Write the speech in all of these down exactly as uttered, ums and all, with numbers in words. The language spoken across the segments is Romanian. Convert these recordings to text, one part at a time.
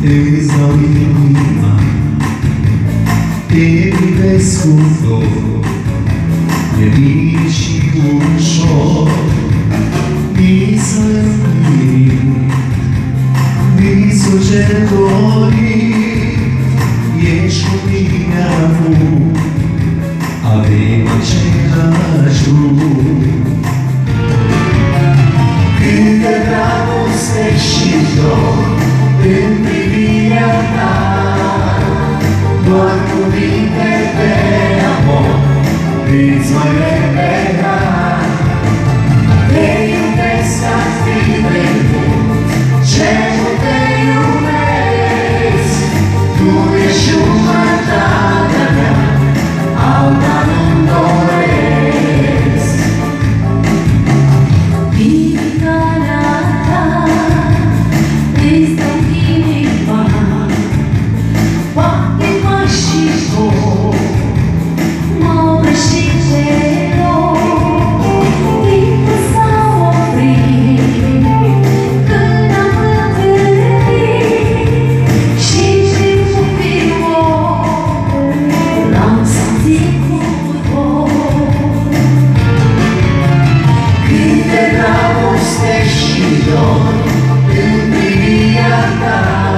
Îți dau inima, te privesc cu flori, e bine și ușor. Visul împlinit, visul ce-l dorit, ești cu mine acum, avem același drum. Câtă dragoste și dor în privirea ta, doar cuvinte de amor îți voi repeta. Te iubesc atât de mult, ce mult te iubesc. Tu ești jumătatea mea, alta nu-mi doresc. Iubitarea ta îți dă inima, poate mă și vor, mă oprește rău. Timpul s-a oprit când am întâlnit și timpul viu l-am simțit cu tot. Câte dragoste și dor în privirea ta,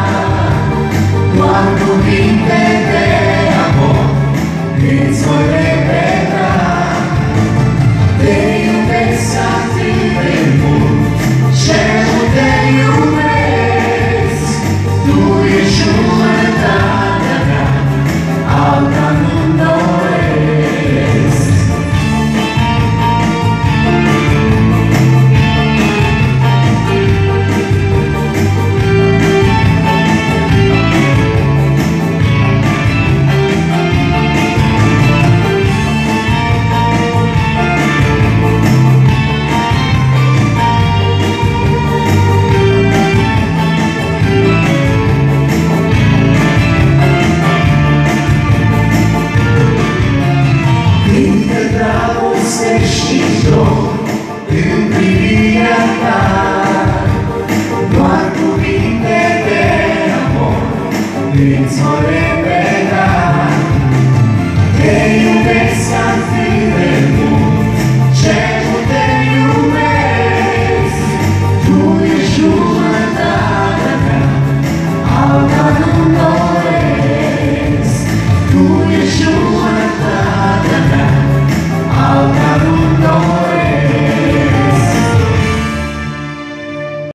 doar cuvinte de amor îți voi repeta. Te iubesc atât de mult, ce mult te iubesc. Tu ești jumătatea mea, alta nu-mi doresc. Câtă dragoste și dor în privirea ta, doar cuvinte de amor îți voi